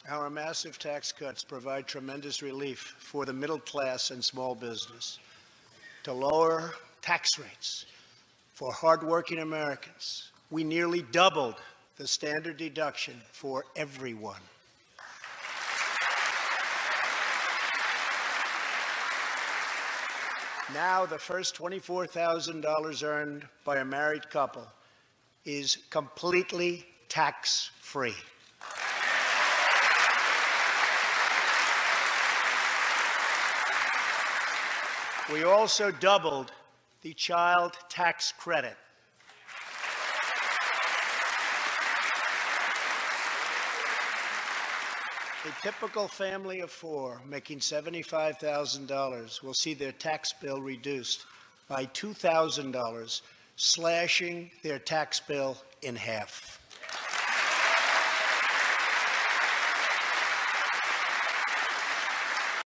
Our massive tax cuts provide tremendous relief for the middle class and small business. To lower tax rates for hardworking Americans, we nearly doubled the standard deduction for everyone. Now, the first $24,000 earned by a married couple is completely tax-free. We also doubled the child tax credit. A typical family of four making $75,000 will see their tax bill reduced by $2,000, slashing their tax bill in half.